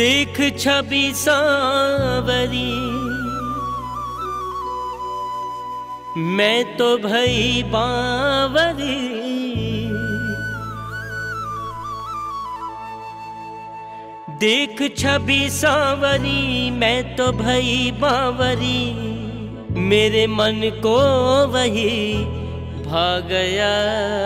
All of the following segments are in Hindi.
देख छवि सांवरी मैं तो भई बावरी। देख छवि सांवरी मैं तो भई बावरी, मेरे मन को वही भा गया।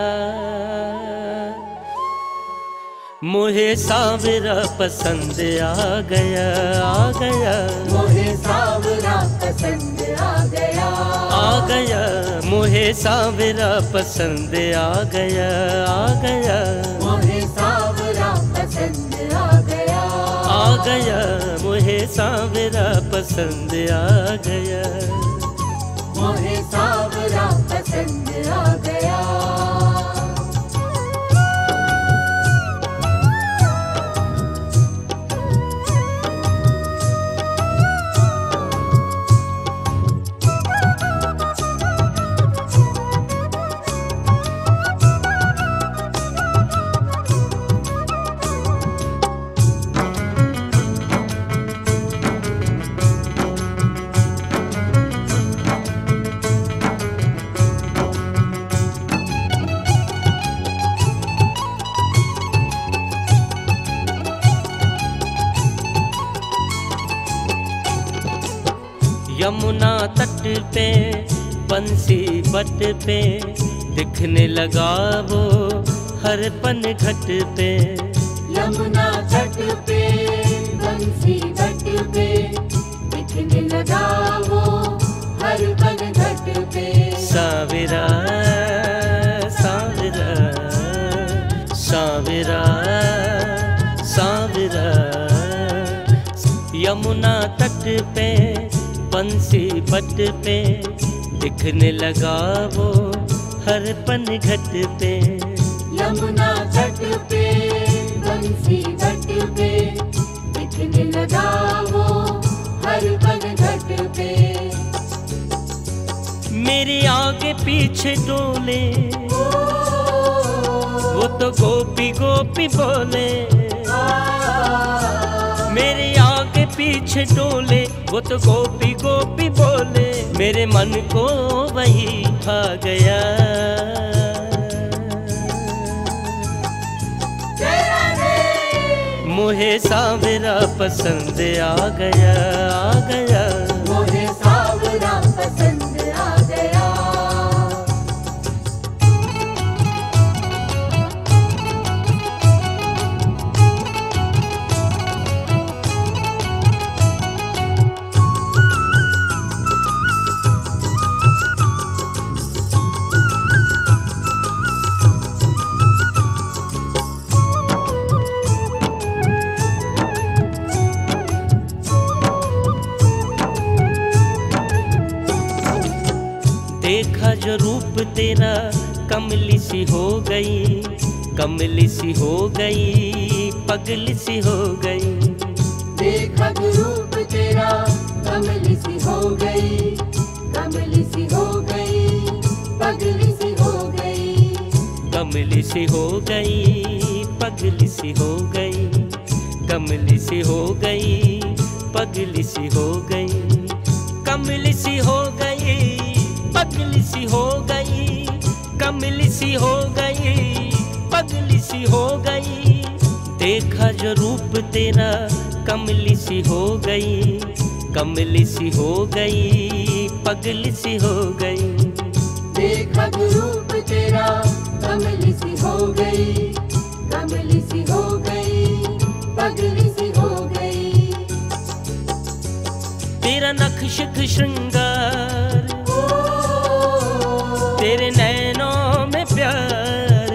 मोहे सावरा पसंद आ गया, आ गया। मोहे सावरा पसंद आ गया, आ गया। मोहे सावरा पसंद आ गया, आ गया। मोहे सावरा पसंद आ गया, आ गया। मोहे सावरा पसंद आ गया, मोहे सावरा पसंद आ गया। यमुना तट पे बंसी बट पे दिखने लगा वो हर पन घट पे। यमुना तट पे बंसी बट पे दिखने लगा वो हर पन घट पे। सावरा सावरा सावरा सावरा, यमुना तट पे बंसी बट पे दिखने लगा वो हर पन घट पे। यमुना तट पे बंसी बट पे दिखने लगा वो हर पन घट पे। मेरे आगे पीछे डोले वो तो गोपी गोपी बोले। मेरे आगे पीछे डोले वो तो गोपी गोपी बोले, मेरे मन को वही भा गया। मोहे सावरा पसंद आ गया, आ गया। मोहे सावरा पसंद आ गया। देखा जो रूप तेरा कमली सी हो गई, कमली सी हो गई, पगली सी हो गई। देखा जो रूप तेरा कमली सी हो गई, कमली सी हो गई, पगली सी हो गई। कमली सी हो गई, पगली सी हो गई, कमली सी हो गई, पगली सी हो गई। कमली सी हो गई, पगली सी हो गई, कमली सी हो गई, पगली सी हो गई। देखा जो रूप तेरा कमली सी हो गई, कमली सी हो गई, पगली सी हो गई। देखा जो रूप तेरा कमली सी हो गई, कमली सी हो गई, पगली सी हो गई। तेरा नक्श श्रृंगार, तेरे नैनों में प्यार।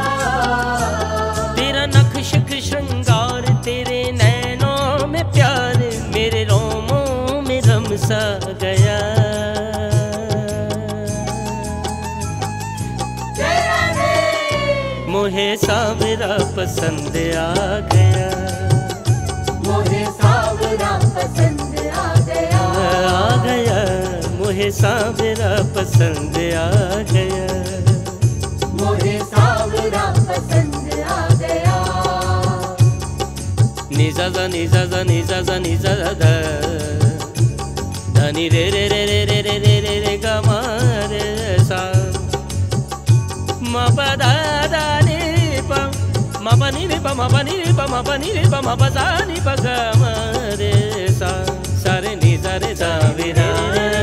तेरा नक्श श्रृंगार, तेरे नैनों में प्यार, मेरे रोमों में रम सा गया। मोहे सावरा पसंद आ गया, मोहे सावरा पसंद आ गया। आ गया। मोहे सावरा पसंद आ गया, मोहे सावरा पसंद आ गया। ni za za ni za za ni za za ni za za da da ni re re re re re re re re re ga ma re sa ma pa da da ni pa ma pa ni pa ma pa ni pa ma pa ni pa ma pa sa ni pa ga ma re sa sa re ni za re sa vi ra